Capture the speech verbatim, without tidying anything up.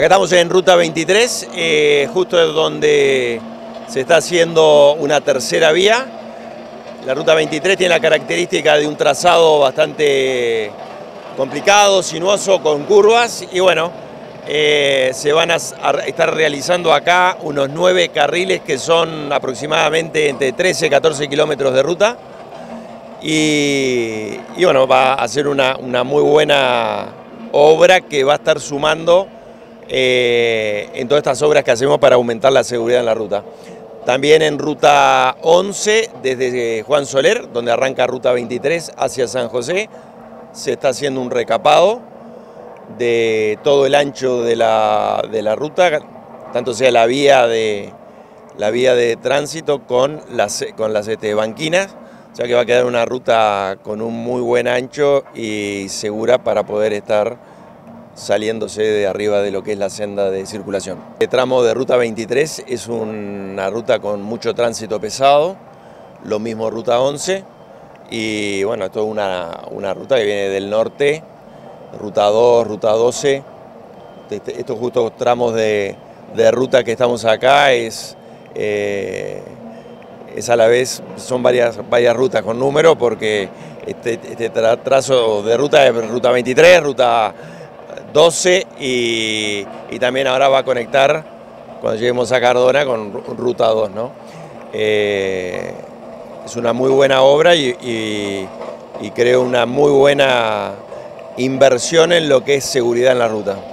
Acá estamos en Ruta veintitrés, eh, justo donde se está haciendo una tercera vía. La Ruta veintitrés tiene la característica de un trazado bastante complicado, sinuoso, con curvas, y bueno, eh, se van a, a estar realizando acá unos nueve carriles que son aproximadamente entre trece y catorce kilómetros de ruta, y, y bueno, va a ser una, una muy buena obra que va a estar sumando eh, en todas estas obras que hacemos para aumentar la seguridad en la ruta. También en Ruta once, desde Juan Soler, donde arranca Ruta veintitrés hacia San José, se está haciendo un recapado de todo el ancho de la, de la ruta, tanto sea la vía de, la vía de tránsito con las, con las este, banquinas, o sea que va a quedar una ruta con un muy buen ancho y segura para poder estar saliéndose de arriba de lo que es la senda de circulación. El tramo de Ruta veintitrés es una ruta con mucho tránsito pesado, lo mismo Ruta once, y bueno, esto es una, una ruta que viene del norte, Ruta dos, Ruta doce, estos justos tramos de, de ruta que estamos acá es, eh, es a la vez, son varias, varias rutas con número, porque este, este trazo de ruta es Ruta veintitrés, Ruta doce y, y también ahora va a conectar cuando lleguemos a Cardona con Ruta dos, ¿no? Eh, es una muy buena obra y, y, y creo una muy buena inversión en lo que es seguridad en la ruta.